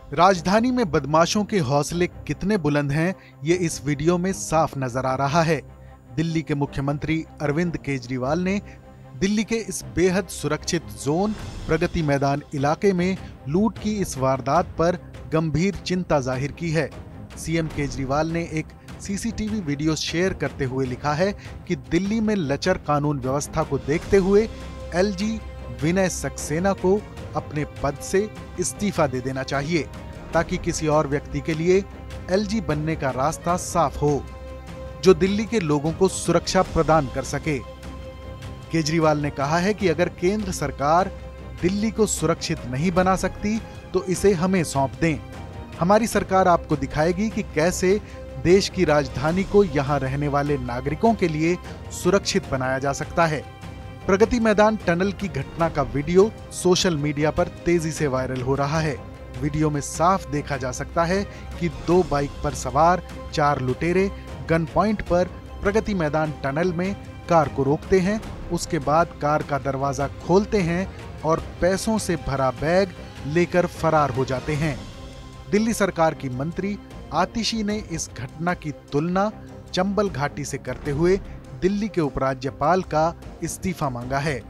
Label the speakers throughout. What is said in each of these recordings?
Speaker 1: राजधानी में बदमाशों के हौसले कितने बुलंद हैं, ये इस वीडियो में साफ नजर आ रहा है। दिल्ली के मुख्यमंत्री अरविंद केजरीवाल ने दिल्ली के इस बेहद सुरक्षित जोन प्रगति मैदान इलाके में लूट की इस वारदात पर गंभीर चिंता जाहिर की है। सीएम केजरीवाल ने एक सीसीटीवी वीडियो शेयर करते हुए लिखा है कि दिल्ली में लचर कानून व्यवस्था को देखते हुए एलजी विनय सक्सेना को अपने पद से इस्तीफा दे देना चाहिए, ताकि किसी और व्यक्ति के लिए एलजी बनने का रास्ता साफ हो, जो दिल्ली के लोगों को सुरक्षा प्रदान कर सके। केजरीवाल ने कहा है कि अगर केंद्र सरकार दिल्ली को सुरक्षित नहीं बना सकती तो इसे हमें सौंप दें। हमारी सरकार आपको दिखाएगी कि कैसे देश की राजधानी को यहां रहने वाले नागरिकों के लिए सुरक्षित बनाया जा सकता है। प्रगति मैदान टनल की घटना का वीडियो सोशल मीडिया पर तेजी से वायरल हो रहा है। वीडियो में साफ देखा जा सकता है कि 2 बाइक पर सवार 4 लुटेरे गन पॉइंट पर प्रगति मैदान टनल में कार को रोकते हैं। उसके बाद कार का दरवाजा खोलते हैं और पैसों से भरा बैग लेकर फरार हो जाते हैं। दिल्ली सरकार की मंत्री आतिशी ने इस घटना की तुलना चंबल घाटी से करते हुए दिल्ली के उपराज्यपाल का इस्तीफा मांगा है।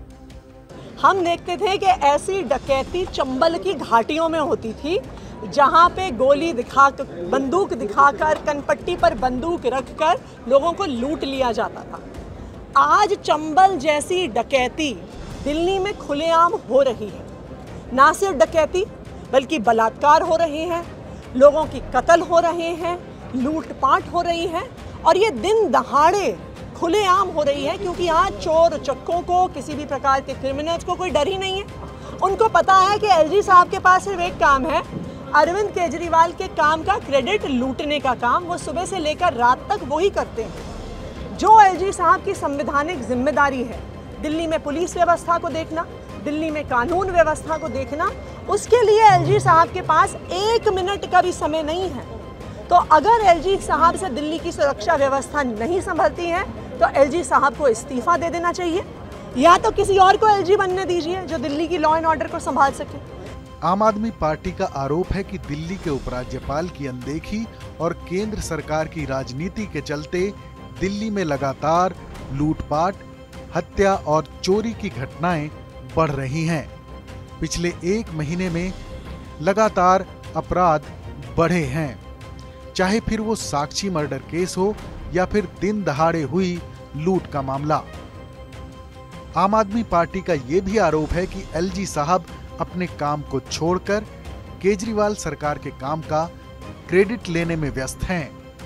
Speaker 2: हम देखते थे कि ऐसी डकैती चंबल की घाटियों में होती थी, जहां पे गोली दिखाकर, बंदूक दिखाकर, कनपट्टी पर बंदूक रखकर लोगों को लूट लिया जाता था। आज चंबल जैसी डकैती दिल्ली में खुलेआम हो रही है। ना सिर्फ डकैती बल्कि बलात्कार हो रहे हैं, लोगों की कत्ल हो रहे हैं, लूटपाट हो रही है, और ये दिन दहाड़े खुलेआम हो रही है, क्योंकि आज चोर चक्कों को, किसी भी प्रकार के क्रिमिनल्स को कोई डर ही नहीं है। उनको पता है कि एलजी साहब के पास सिर्फ एक काम है, अरविंद केजरीवाल के काम का क्रेडिट लूटने का काम। वो सुबह से लेकर रात तक वही करते हैं। जो एलजी साहब की संवैधानिक जिम्मेदारी है, दिल्ली में पुलिस व्यवस्था को देखना, दिल्ली में कानून व्यवस्था को देखना, उसके लिए एलजी साहब के पास 1 मिनट का भी समय नहीं है। तो अगर एलजी साहब से दिल्ली की सुरक्षा व्यवस्था नहीं संभलती है तो एलजी साहब को इस्तीफा दे देना चाहिए, या तो किसी और को एलजी बनने दीजिए जो दिल्ली की लॉ एंड ऑर्डर को संभाल सके।
Speaker 1: आम आदमी पार्टी का आरोप है कि दिल्ली के उपराज्यपाल की अनदेखी और केंद्र सरकार की राजनीति के चलते दिल्ली में लगातार लूटपाट, हत्या और चोरी की घटनाएं बढ़ रही हैं। पिछले 1 महीने में लगातार अपराध बढ़े हैं, चाहे फिर वो साक्षी मर्डर केस हो या फिर दिन दहाड़े हुई लूट का मामला। आम आदमी पार्टी का यह भी आरोप है कि एलजी साहब अपने काम को छोड़कर केजरीवाल सरकार के काम का क्रेडिट लेने में व्यस्त हैं।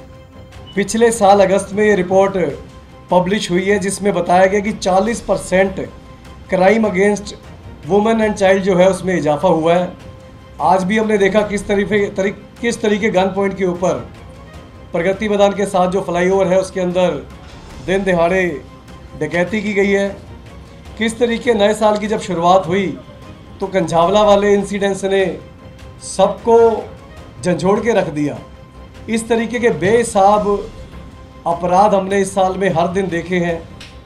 Speaker 3: पिछले साल अगस्त में ये रिपोर्ट पब्लिश हुई है, जिसमें बताया गया कि 40% crime against women and child जो है उसमें इजाफा हुआ है। आज भी हमने देखा किस तरीके गन पॉइंट के ऊपर प्रगति मैदान के साथ जो फ्लाईओवर है उसके अंदर दिन दिहाड़े डकैती की गई है। किस तरीके नए साल की जब शुरुआत हुई तो कंझावला वाले इंसिडेंट्स ने सबको झंझोड़ के रख दिया। इस तरीके के बेहिसाब अपराध हमने इस साल में हर दिन देखे हैं।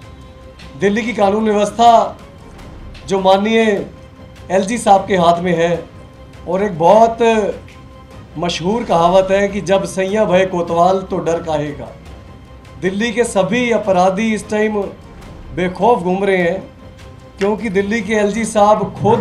Speaker 3: दिल्ली की कानून व्यवस्था जो माननीय एलजी साहब के हाथ में है, और एक बहुत मशहूर कहावत है कि जब सैया भय कोतवाल तो डर काहे का। दिल्ली के सभी अपराधी इस टाइम बेखौफ घूम रहे हैं, क्योंकि दिल्ली के एलजी साहब खुद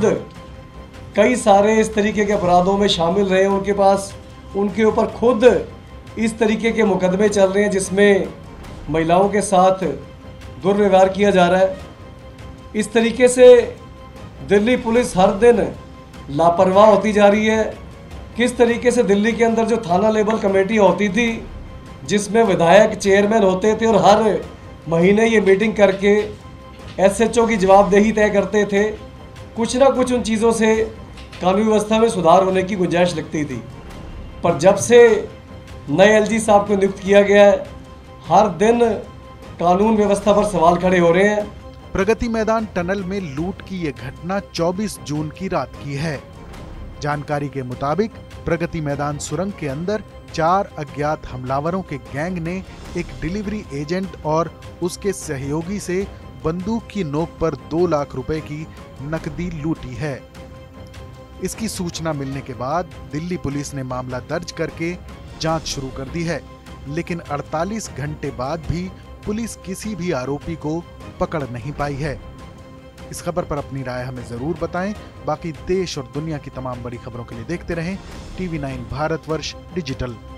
Speaker 3: कई सारे इस तरीके के अपराधों में शामिल रहे हैं। उनके ऊपर खुद इस तरीके के मुकदमे चल रहे हैं जिसमें महिलाओं के साथ दुर्व्यवहार किया जा रहा है। इस तरीके से दिल्ली पुलिस हर दिन लापरवाह होती जा रही है। किस तरीके से दिल्ली के अंदर जो थाना लेवल कमेटी होती थी, जिसमें विधायक चेयरमैन होते थे और हर महीने ये मीटिंग करके एसएचओ की जवाबदेही तय करते थे, कुछ ना कुछ उन चीज़ों से कानून व्यवस्था में सुधार होने की गुंजाइश लगती थी। पर जब से नए एलजी साहब को नियुक्त किया गया है, हर दिन कानून व्यवस्था पर सवाल खड़े हो रहे हैं।
Speaker 1: प्रगति मैदान टनल में लूट की यह घटना 24 जून की रात की है। जानकारी के मुताबिक प्रगति मैदान सुरंग के अंदर 4 अज्ञात हमलावरों के गैंग ने एक डिलीवरी एजेंट और उसके सहयोगी से बंदूक की नोक पर 2 लाख रुपए की नकदी लूटी है। इसकी सूचना मिलने के बाद दिल्ली पुलिस ने मामला दर्ज करके जांच शुरू कर दी है, लेकिन 48 घंटे बाद भी पुलिस किसी भी आरोपी को पकड़ नहीं पाई है। इस खबर पर अपनी राय हमें जरूर बताएं। बाकी देश और दुनिया की तमाम बड़ी खबरों के लिए देखते रहें TV9 भारतवर्ष डिजिटल।